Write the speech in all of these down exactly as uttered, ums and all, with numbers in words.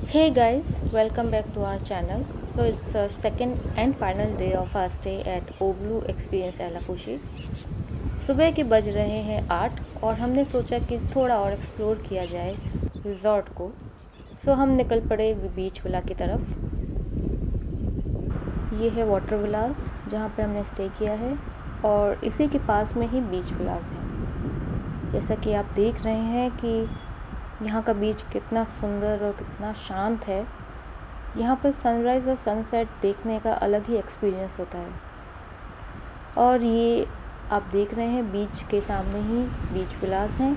Hey guys, welcome back to our channel. So it's the second and final day of our stay at Oblu Experience Elafushi. सुबह के बज रहे हैं आठ और हमने सोचा कि थोड़ा और एक्सप्लोर किया जाए रिजॉर्ट को। सो हम निकल पड़े बीच विला की तरफ। ये है वाटर विलास जहाँ पे हमने स्टे किया है और इसी के पास में ही बीच विलास है। जैसा कि आप देख रहे हैं कि यहाँ का बीच कितना सुंदर और कितना शांत है। यहाँ पर सनराइज़ और सनसेट देखने का अलग ही एक्सपीरियंस होता है। और ये आप देख रहे हैं बीच के सामने ही बीच विलास हैं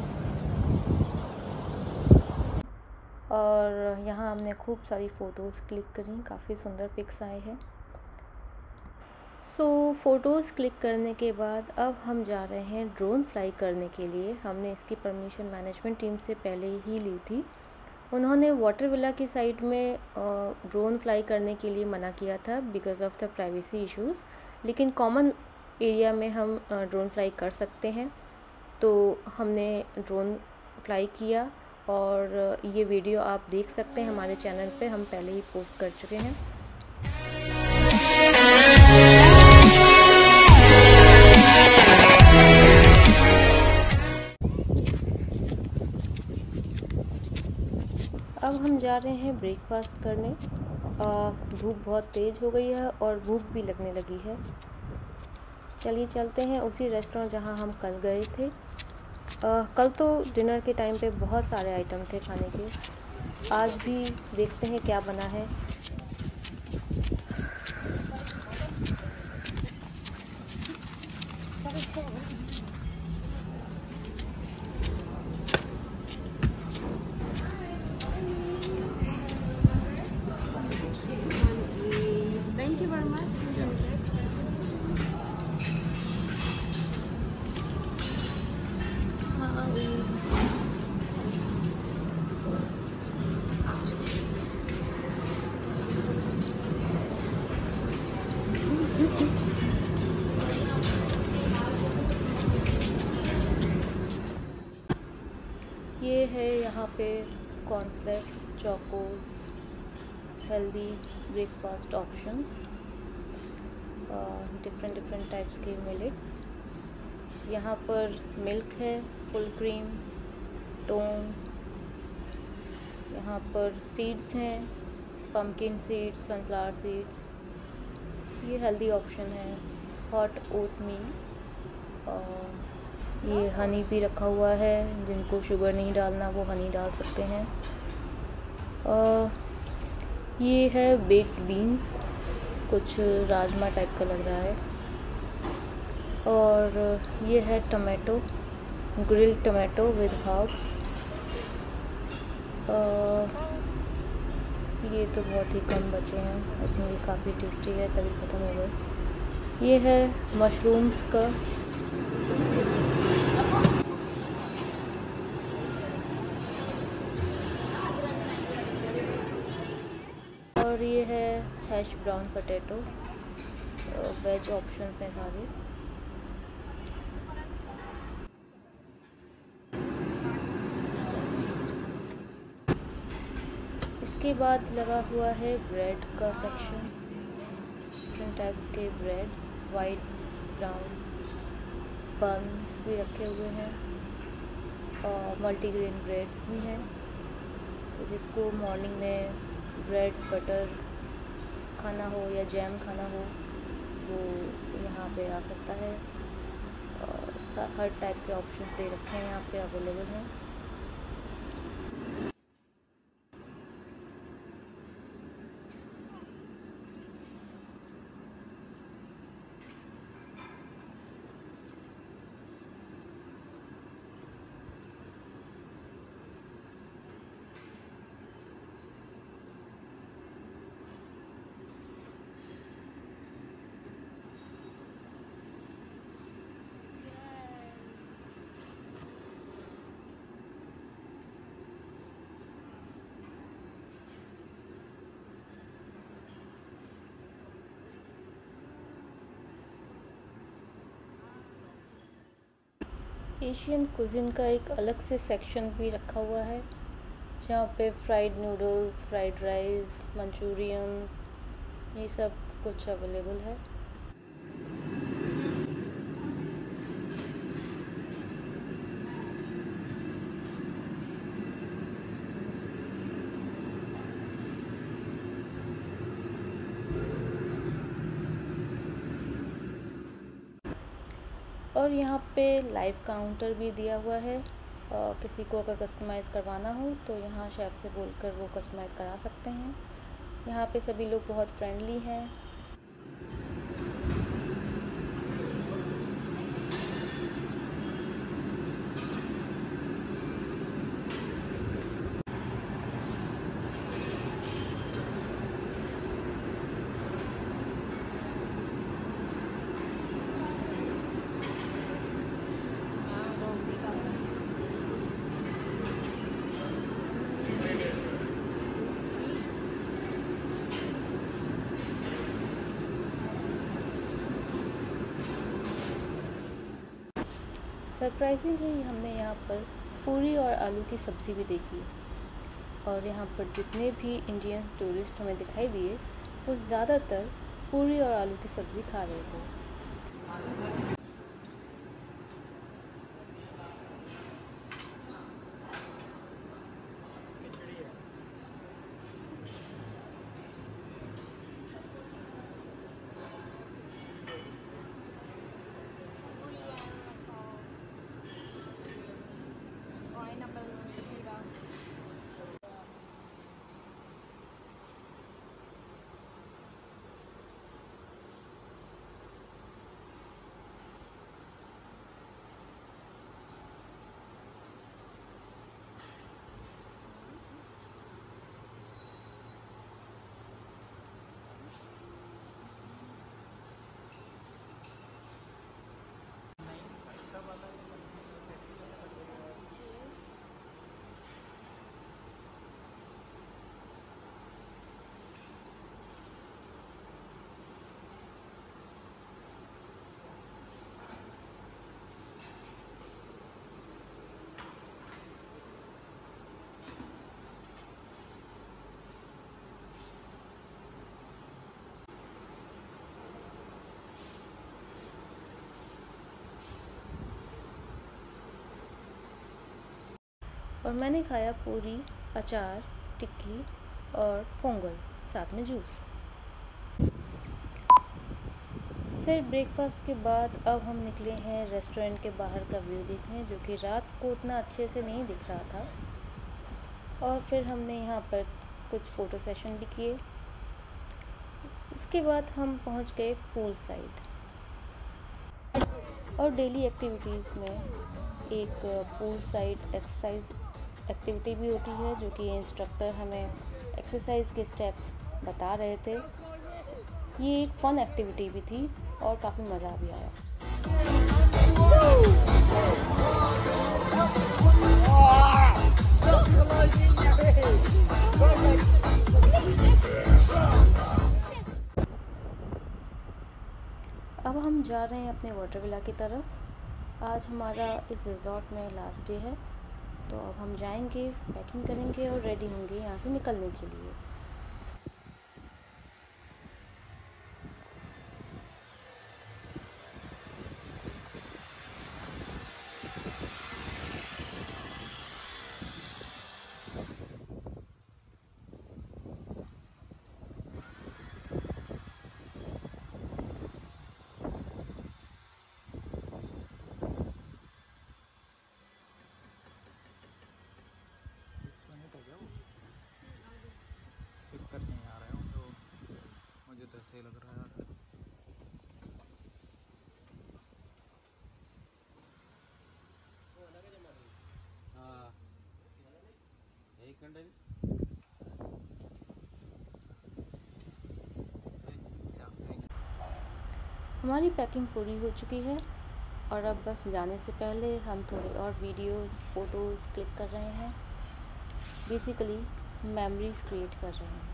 और यहाँ हमने खूब सारी फ़ोटोज़ क्लिक करी, काफ़ी सुंदर पिक्स आए हैं। सो so, फ़ोटोज़ क्लिक करने के बाद अब हम जा रहे हैं ड्रोन फ्लाई करने के लिए। हमने इसकी परमिशन मैनेजमेंट टीम से पहले ही ली थी। उन्होंने वाटर विला की साइड में ड्रोन फ्लाई करने के लिए मना किया था because of the privacy issues, लेकिन कॉमन एरिया में हम ड्रोन फ्लाई कर सकते हैं। तो हमने ड्रोन फ्लाई किया और ये वीडियो आप देख सकते हैं हमारे चैनल पे, हम पहले ही पोस्ट कर चुके हैं। अब हम जा रहे हैं ब्रेकफास्ट करने। धूप बहुत तेज़ हो गई है और भूख भी लगने लगी है। चलिए चलते हैं उसी रेस्टोरेंट जहां हम कल गए थे। आ, कल तो डिनर के टाइम पे बहुत सारे आइटम थे खाने के। आज भी देखते हैं क्या बना है। Thank you very much. ये है यहाँ पे cornflakes, Chocos, healthy breakfast options, different different types के मिलेट्स। यहाँ पर मिल्क है, फुल क्रीम, टोन। यहाँ पर सीड्स हैं, पम्पकिन सीड्स, सनफ्लावर सीड्स। ये हेल्दी ऑप्शन है, हॉट ओट मील। और ये हनी भी रखा हुआ है, जिनको शुगर नहीं डालना वो हनी डाल सकते हैं। और ये है बेक्ड बीन्स, कुछ राजमा टाइप का लग रहा है। और ये है tomato, grilled tomato with herbs. ये तो बहुत ही कम बचे हैं, आई थिंक ये काफ़ी टेस्टी है तभी ख़त्म हो गए। ये है मशरूम्स का। और ये है hash brown potato. Veg options हैं सारे। इसके बाद लगा हुआ है ब्रेड का सेक्शन, डिफरेंट टाइप्स के ब्रेड, वाइट, ब्राउन, बन्स भी रखे हुए हैं और मल्टीग्रेन ब्रेड्स भी हैं। तो जिसको मॉर्निंग में ब्रेड बटर खाना हो या जैम खाना हो वो यहाँ पे आ सकता है। और हर टाइप के ऑप्शन दे रखे हैं यहाँ पे अवेलेबल हैं। एशियन कुजिन का एक अलग से सेक्शन भी रखा हुआ है जहाँ पे fried noodles, fried rice, Manchurian, ये सब कुछ अवेलेबल है। और यहाँ पे लाइव काउंटर भी दिया हुआ है, और किसी को अगर कस्टमाइज़ करवाना हो तो यहाँ शेफ़ से बोलकर वो कस्टमाइज़ करा सकते हैं। यहाँ पे सभी लोग बहुत फ्रेंडली हैं। सरप्राइजिंगली हमने यहाँ पर पूरी और आलू की सब्ज़ी भी देखी, और यहाँ पर जितने भी इंडियन टूरिस्ट हमें दिखाई दिए वो ज़्यादातर पूरी और आलू की सब्ज़ी खा रहे थे। और मैंने खाया पूरी, अचार, टिक्की और पोंगल, साथ में जूस। फिर ब्रेकफास्ट के बाद अब हम निकले हैं रेस्टोरेंट के बाहर का व्यू देखने, जो कि रात को उतना अच्छे से नहीं दिख रहा था। और फिर हमने यहाँ पर कुछ फ़ोटो सेशन भी किए। उसके बाद हम पहुँच गए पूल साइड। और डेली एक्टिविटीज़ में एक पूल साइड एक्सरसाइज एक्टिविटी भी होती है, जो कि इंस्ट्रक्टर हमें एक्सरसाइज के स्टेप्स बता रहे थे। ये एक फ़न एक्टिविटी भी थी और काफ़ी मज़ा भी आया। अब हम जा रहे हैं अपने वाटर विला की तरफ। आज हमारा इस रिज़ॉर्ट में लास्ट डे है, तो अब हम जाएंगे, पैकिंग करेंगे और रेडी होंगे यहाँ से निकलने के लिए। सही लग रहा है। हाँ, एक घंटे हमारी पैकिंग पूरी हो चुकी है, और अब बस जाने से पहले हम थोड़े और वीडियोस, फ़ोटोज़ क्लिक कर रहे हैं। बेसिकली मेमोरीज़ क्रिएट कर रहे हैं।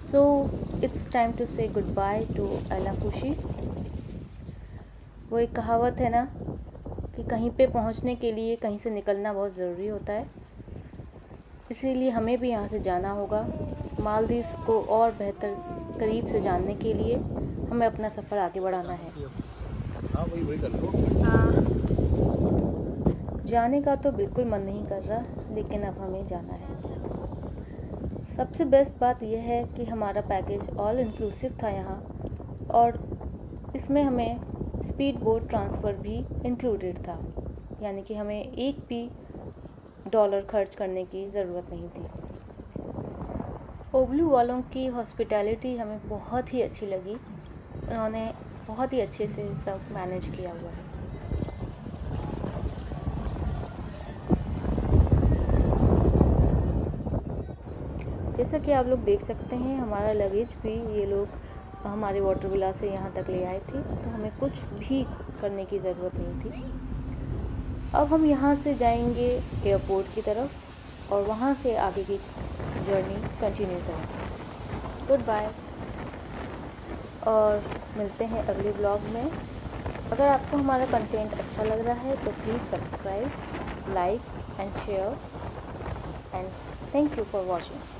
सो इट्स टाइम टू से गुड बाय टू एलाफुशी। वो एक कहावत है ना कि कहीं पे पहुंचने के लिए कहीं से निकलना बहुत ज़रूरी होता है, इसीलिए हमें भी यहाँ से जाना होगा। मालदीव्स को और बेहतर करीब से जानने के लिए हमें अपना सफ़र आगे बढ़ाना है। हाँ वही वही कर लो। जाने का तो बिल्कुल मन नहीं कर रहा, लेकिन अब हमें जाना है। सबसे बेस्ट बात यह है कि हमारा पैकेज ऑल इंक्लूसिव था यहाँ, और इसमें हमें स्पीड बोट ट्रांसफ़र भी इंक्लूडेड था, यानी कि हमें एक भी डॉलर खर्च करने की ज़रूरत नहीं थी। ओबलू वालों की हॉस्पिटैलिटी हमें बहुत ही अच्छी लगी। उन्होंने बहुत ही अच्छे से सब मैनेज किया हुआ है। जैसा कि आप लोग देख सकते हैं, हमारा लगेज भी ये लोग हमारे वाटर विला से यहाँ तक ले आए थे, तो हमें कुछ भी करने की ज़रूरत नहीं थी। अब हम यहाँ से जाएंगे एयरपोर्ट की तरफ, और वहाँ से आगे की जर्नी कंटिन्यू करेंगे। गुड बाय, और मिलते हैं अगले ब्लॉग में। अगर आपको हमारा कंटेंट अच्छा लग रहा है तो please subscribe, like and share, and thank you for watching.